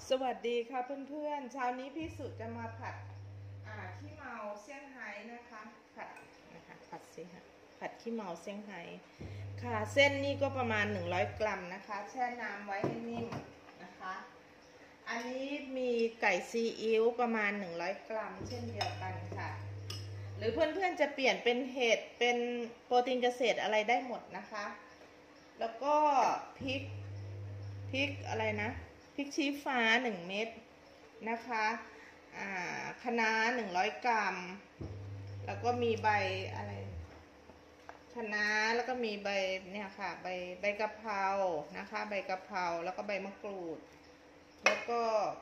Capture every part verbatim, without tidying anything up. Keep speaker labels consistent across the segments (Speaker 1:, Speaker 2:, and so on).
Speaker 1: สวัสดีค่ะเพื่อนๆเช้านี้พี่สุจะมาผัดขี้เมาเซี่ยงไฮ้นะคะผัดนะคะผัดสิค่ะผัดขี้เมาเซี่ยงไฮ้ค่ะเส้นนี่ก็ประมาณหนึ่งร้อยกรัมนะคะแช่น้ำไว้ให้นิ่มนะคะอันนี้มีไก่ซีอิ๊วประมาณหนึ่งร้อยกรัมเช่นเดียวกันค่ะหรือเพื่อนๆจะเปลี่ยนเป็นเห็ดเป็นโปรตีนเกษตรอะไรได้หมดนะคะแล้วก็พริกพริกอะไรนะพริกชี้ฟ้าหนึ่งเม็ดนะคะคะน้าหนึ่งร้อยกรัมแล้วก็มีใบอะไรคะน้าแล้วก็มีใบเนี่ยค่ะใบใบกะเพรานะคะใบกะเพราแล้วก็ใบมะกรูดแล้วก็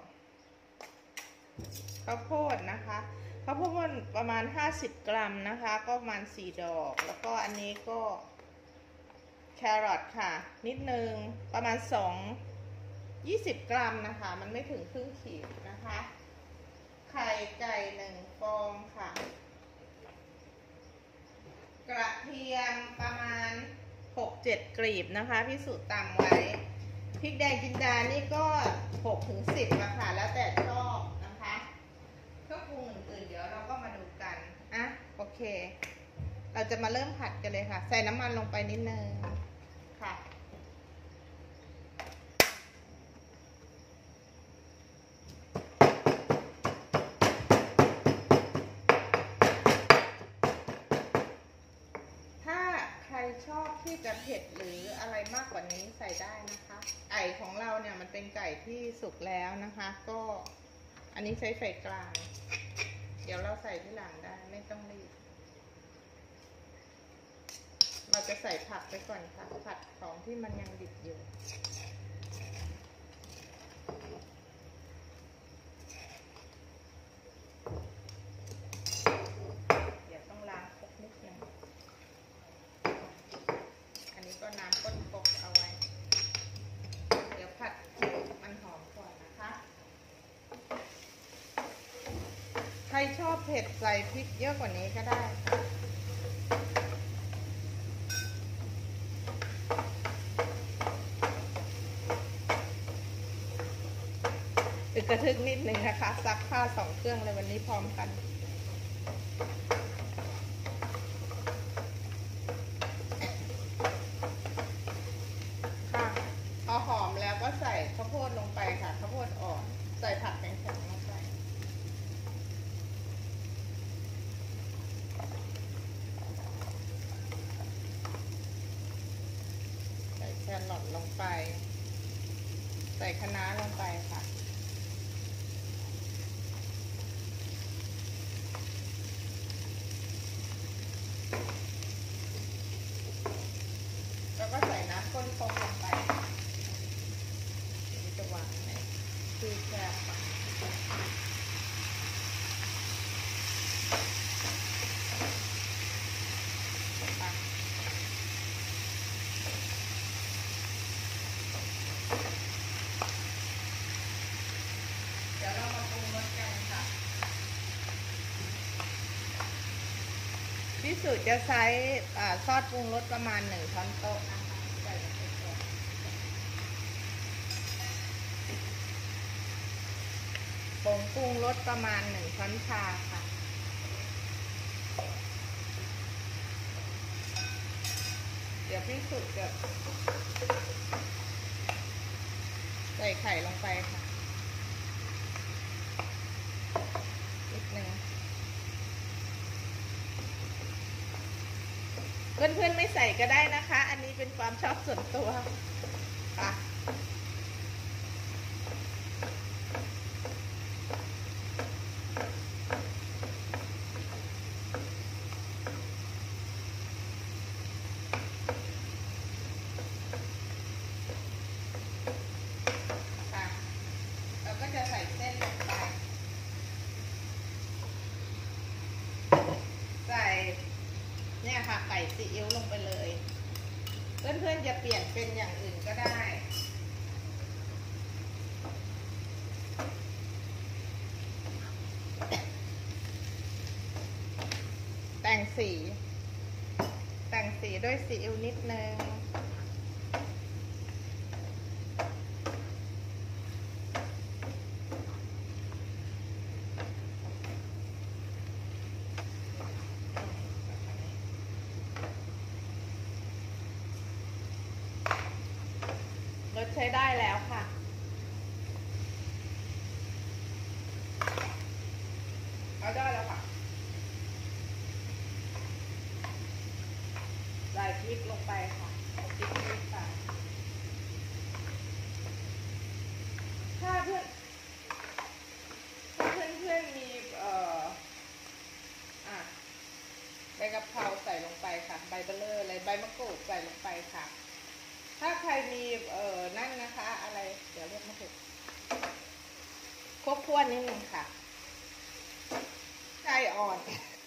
Speaker 1: ข้าวโพดนะคะข้าวโพดประมาณห้าสิบกรัมนะคะก็ประมาณสี่ดอกแล้วก็อันนี้ก็แครอทค่ะนิดนึงประมาณสองยี่สิบกรัมนะคะมันไม่ถึงครึ่งขีดนะคะไข่ไก่หนึ่งฟองค่ะกระเทียมประมาณ หกเจ็ด กลีบนะคะพี่สุตำไว้พริกแดงจินดานี่ก็ หกถึงสิบ อะค่ะแล้วแต่ชอบนะคะเครื่องปรุงอื่นๆเดี๋ยวเราก็มาดูกันอ่ะโอเคเราจะมาเริ่มผัดกันเลยค่ะใส่น้ำมันลงไปนิดนึงค่ะชอบที่จะเผ็ดหรืออะไรมากกว่านี้ใส่ได้นะคะไก่ของเราเนี่ยมันเป็นไก่ที่สุกแล้วนะคะก็อันนี้ใช้ไฟกลางเดี๋ยวเราใส่ที่หลังได้ไม่ต้องรีบเราจะใส่ผักไปก่อนค่ะผัดของที่มันยังดิบอยู่เดี๋ยวต้องล้างครกนิดนึงก็น้ำก้นกบเอาไว้เดี๋ยวผัดมันหอมก่อนนะคะใครชอบเผ็ดใส่พริกเยอะกว่านี้ก็ได้อึกกระทึกนิดนึงนะคะซักผ้าสองเครื่องเลยวันนี้พร้อมกันพอหอมแล้วก็ใส่ข้าวโพดลงไปค่ะข้าวโพดอ่อนใส่ผักแข็งๆลงไปใส่แครอทลงไปใส่คะน้าลงไปค่ะแล้วก็ใส่น้ำข้นโคกลงไปจะวางในคือแค่เดี๋ยวเรามาปรุงรสกันค่ะพี่สุจะใช้ซอสปรุงรสประมาณหนึ่งช้อนโต๊ะนะคะใส่ลงไปก่อนผงปรุงรสประมาณหนึ่งช้อนชาค่ะเดี๋ยวพี่สุจะใส่ไข่ลงไปค่ะนิดนึงเพื่อนๆไม่ใส่ก็ได้นะคะอันนี้เป็นความชอบส่วนตัวค่ะจะใส่เส้นลงไปใส่เนี่ยค่ะไก่ซีอิ๊วลงไปเลยเพื่อนๆจะเปลี่ยนเป็นอย่างอื่นก็ได้แต่งสีแต่งสีด้วยซีอิ๊วนิดนึง พช้ได้แล้วค่ะเอาได้แล้วค่ะใส่พริกลงไปค่ะพริกลงไปถ้าเพื่อนถ้าเพื่อนเพื่อนมีเอ่ออ่ะใบกะเพราใส่ลงไปค่ะใบเบลเลอร์อะไรใบมะกรูดใส่ลงไปค่ะถ้าใครมีเอ่อนั่นนะคะอะไรเดี๋ยวเรียกไม่ถูกคั่วๆนิดนึงค่ะไก่อ่อน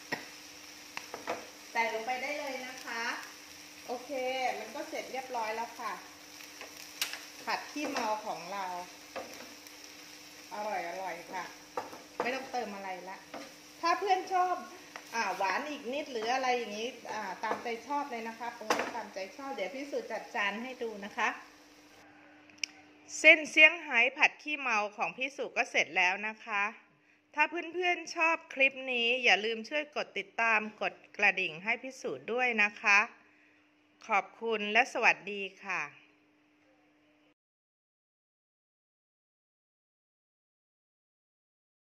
Speaker 1: ใส่ลงไปได้เลยนะคะโอเคมันก็เสร็จเรียบร้อยแล้วค่ะผัดขี้เมาของเราอร่อยอร่อยค่ะไม่ต้องเติมอะไรละถ้าเพื่อนชอบอ่าหวานอีกนิดหรืออะไรอย่างนี้อ่าตามใจชอบเลยนะคะปรุงรสตามใจชอบเดี๋ยวพี่สุจัดจานให้ดูนะคะเส้นเซี่ยงไฮ้ผัดขี้เมาของพี่สุก็เสร็จแล้วนะคะถ้าเพื่อนๆชอบคลิปนี้อย่าลืมช่วยกดติดตามกดกระดิ่งให้พี่สุด้วยนะคะขอบคุณและสวัสดีค่ะ